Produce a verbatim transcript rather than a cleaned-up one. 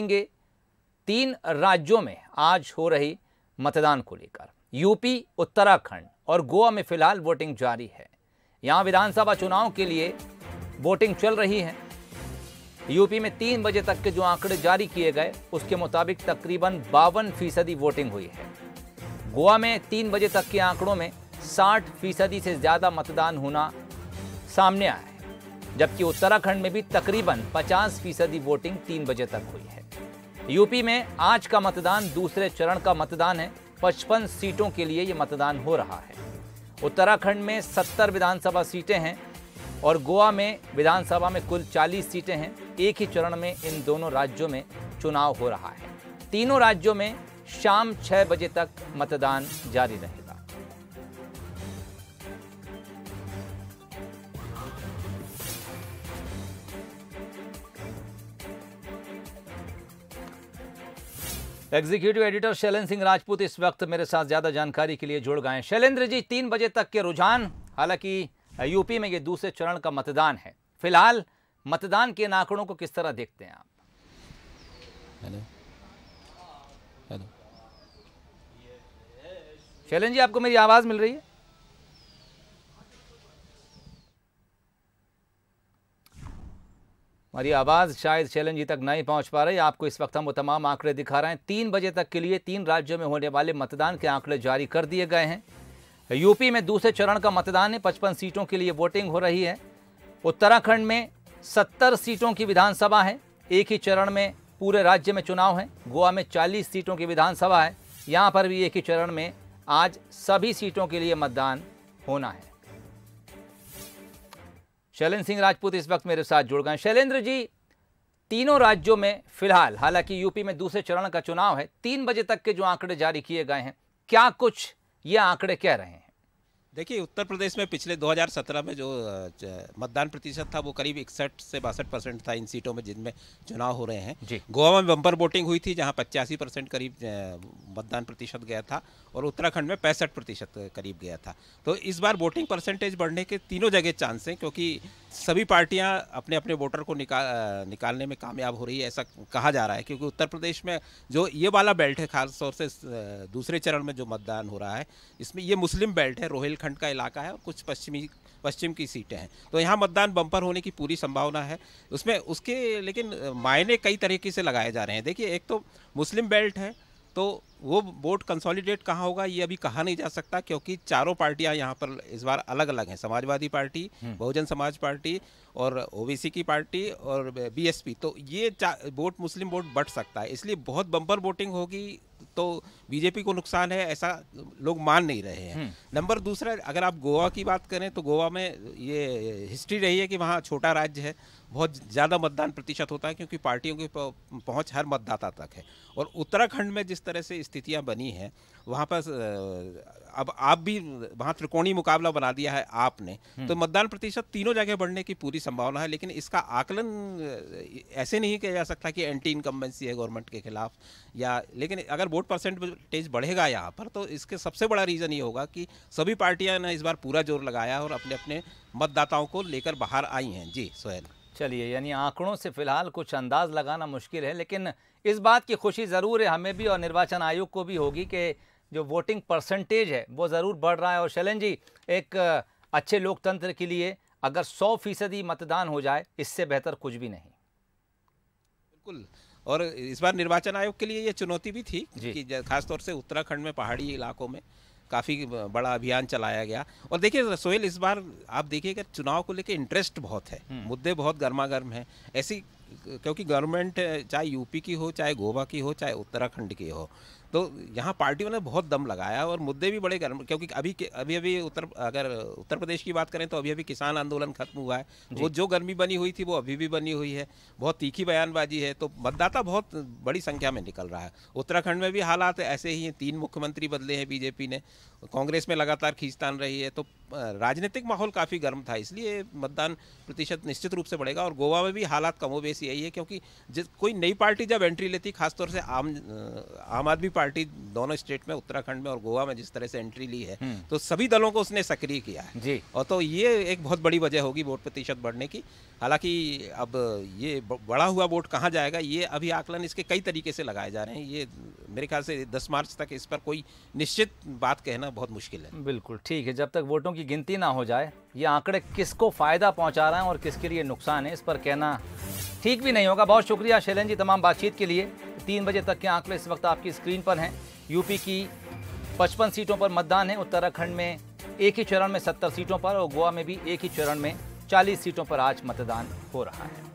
तीन राज्यों में आज हो रही मतदान को लेकर। यूपी, उत्तराखंड और गोवा में फिलहाल वोटिंग जारी है। यहां विधानसभा चुनाव के लिए वोटिंग चल रही है। यूपी में तीन बजे तक के जो आंकड़े जारी किए गए उसके मुताबिक तकरीबन बावन फीसदी वोटिंग हुई है। गोवा में तीन बजे तक के आंकड़ों में साठ फीसदी से ज्यादा मतदान होना सामने आया है, जबकि उत्तराखंड में भी तकरीबन पचास फीसदी वोटिंग तीन बजे तक हुई है। यूपी में आज का मतदान दूसरे चरण का मतदान है। पचपन सीटों के लिए यह मतदान हो रहा है। उत्तराखंड में सत्तर विधानसभा सीटें हैं और गोवा में विधानसभा में कुल चालीस सीटें हैं। एक ही चरण में इन दोनों राज्यों में चुनाव हो रहा है। तीनों राज्यों में शाम छह बजे तक मतदान जारी रहेगा। एग्जीक्यूटिव एडिटर शैलेंद्र सिंह राजपूत इस वक्त मेरे साथ ज्यादा जानकारी के लिए जुड़ गए हैं। शैलेंद्र जी, तीन बजे तक के रुझान, हालांकि यूपी में ये दूसरे चरण का मतदान है, फिलहाल मतदान के आंकड़ों को किस तरह देखते हैं आप? हेलो हेलो शैलेंद्र जी, आपको मेरी आवाज मिल रही है? हमारी आवाज़ शायद शैलेंद्र जी तक नहीं पहुंच पा रही। आपको इस वक्त हम वो तमाम आंकड़े दिखा रहे हैं। तीन बजे तक के लिए तीन राज्यों में होने वाले मतदान के आंकड़े जारी कर दिए गए हैं। यूपी में दूसरे चरण का मतदान है, पचपन सीटों के लिए वोटिंग हो रही है। उत्तराखंड में सत्तर सीटों की विधानसभा है, एक ही चरण में पूरे राज्य में चुनाव है। गोवा में चालीस सीटों की विधानसभा है, यहाँ पर भी एक ही चरण में आज सभी सीटों के लिए मतदान होना है। शैलेंद्र सिंह राजपूत इस वक्त मेरे साथ जुड़ गए। शैलेंद्र जी, तीनों राज्यों में फिलहाल, हालांकि यूपी में दूसरे चरण का चुनाव है, तीन बजे तक के जो आंकड़े जारी किए गए हैं, क्या कुछ ये आंकड़े कह रहे हैं? देखिए, उत्तर प्रदेश में पिछले दो हज़ार सत्रह में जो मतदान प्रतिशत था वो करीब इकसठ से बासठ परसेंट था इन सीटों में जिनमें चुनाव हो रहे हैं। गोवा में बम्पर वोटिंग हुई थी जहां पचासी परसेंट करीब मतदान प्रतिशत गया था और उत्तराखंड में पैंसठ प्रतिशत करीब गया था। तो इस बार वोटिंग परसेंटेज बढ़ने के तीनों जगह चांस हैं, क्योंकि सभी पार्टियां अपने अपने वोटर को निकाल निकालने में कामयाब हो रही है, ऐसा कहा जा रहा है। क्योंकि उत्तर प्रदेश में जो ये वाला बेल्ट है, खासतौर से दूसरे चरण में जो मतदान हो रहा है, इसमें ये मुस्लिम बेल्ट है, रोहिलखंड का इलाका है और कुछ पश्चिमी पश्चिम की सीटें हैं। तो यहाँ मतदान बम्पर होने की पूरी संभावना है उसमें। उसके लेकिन मायने कई तरीके से लगाए जा रहे हैं। देखिए, एक तो मुस्लिम बेल्ट है तो वो वोट कंसोलिडेट कहाँ होगा ये अभी कहा नहीं जा सकता, क्योंकि चारों पार्टियां यहाँ पर इस बार अलग अलग हैं। समाजवादी पार्टी, बहुजन समाज पार्टी और ओबीसी की पार्टी और बीएसपी। तो ये वोट मुस्लिम वोट बढ़ सकता है, इसलिए बहुत बम्पर वोटिंग होगी तो बीजेपी को नुकसान है, ऐसा लोग मान नहीं रहे हैं। नंबर दूसरा, अगर आप गोवा की बात करें तो गोवा में ये हिस्ट्री रही है कि वहाँ छोटा राज्य है, बहुत ज़्यादा मतदान प्रतिशत होता है क्योंकि पार्टियों की पहुंच हर मतदाता तक है। और उत्तराखंड में जिस तरह से स्थितियां बनी हैं वहाँ पर अब आप भी वहाँ त्रिकोणीय मुकाबला बना दिया है आपने, तो मतदान प्रतिशत तीनों जगह बढ़ने की पूरी संभावना है। लेकिन इसका आकलन ऐसे नहीं किया जा सकता कि एंटी इनकम्बेंसी है गवर्नमेंट के खिलाफ या, लेकिन अगर वोट परसेंटेज बढ़ेगा यहाँ पर तो इसके सबसे बड़ा रीज़न ये होगा कि सभी पार्टियां ने इस बार पूरा जोर लगाया और अपने अपने मतदाताओं को लेकर बाहर आई हैं। जी सोहेल। चलिए, यानी आंकड़ों से फिलहाल कुछ अंदाज लगाना मुश्किल है, लेकिन इस बात की खुशी ज़रूर है हमें भी और निर्वाचन आयोग को भी होगी कि जो वोटिंग परसेंटेज है वो ज़रूर बढ़ रहा है। और शैलेंद्र जी, एक अच्छे लोकतंत्र के लिए अगर सौ फीसदी मतदान हो जाए इससे बेहतर कुछ भी नहीं। बिल्कुल, और इस बार निर्वाचन आयोग के लिए ये चुनौती भी थी कि खासतौर से उत्तराखंड में पहाड़ी इलाकों में काफ़ी बड़ा अभियान चलाया गया। और देखिए सोहेल, इस बार आप देखिएगा चुनाव को लेकर इंटरेस्ट बहुत है, मुद्दे बहुत गर्मा गर्म हैं ऐसी, क्योंकि गवर्नमेंट चाहे यूपी की हो, चाहे गोवा की हो, चाहे उत्तराखंड की हो, तो यहाँ पार्टियों ने बहुत दम लगाया और मुद्दे भी बड़े गर्म। क्योंकि अभी अभी अभी उत्तर अगर उत्तर प्रदेश की बात करें तो अभी अभी किसान आंदोलन खत्म हुआ है, वो जो गर्मी बनी हुई थी वो अभी भी बनी हुई है, बहुत तीखी बयानबाजी है, तो मतदाता बहुत बड़ी संख्या में निकल रहा है। उत्तराखंड में भी हालात ऐसे ही हैं, तीन मुख्यमंत्री बदले हैं बीजेपी ने, कांग्रेस में लगातार खींचतान रही है, तो राजनीतिक माहौल काफ़ी गर्म था, इसलिए मतदान प्रतिशत निश्चित रूप से बढ़ेगा। और गोवा में भी हालात कमोबेश यही है, क्योंकि जिस कोई नई पार्टी जब एंट्री लेती, खासतौर से आम आम आदमी पार्टी दोनों स्टेट में, उत्तराखंड में और गोवा में जिस तरह से एंट्री ली है, तो सभी दलों को उसने सक्रिय किया है जी। और तो ये एक बहुत बड़ी वजह होगी वोट प्रतिशत बढ़ने की। हालांकि अब ये बढ़ा हुआ वोट कहाँ जाएगा, ये अभी आकलन इसके कई तरीके से लगाए जा रहे हैं। ये मेरे ख्याल से दस मार्च तक इस पर कोई निश्चित बात कहना बहुत मुश्किल है। बिल्कुल ठीक है, जब तक वोटों की गिनती ना हो जाए ये आंकड़े किसको फायदा पहुंचा रहे हैं और किसके लिए नुकसान है, इस पर कहना ठीक भी नहीं होगा। बहुत शुक्रिया शैलेंद्र जी तमाम बातचीत के लिए। तीन बजे तक के आंकड़े इस वक्त आपकी स्क्रीन पर हैं। यूपी की पचपन सीटों पर मतदान है, उत्तराखंड में एक ही चरण में सत्तर सीटों पर और गोवा में भी एक ही चरण में चालीस सीटों पर आज मतदान हो रहा है।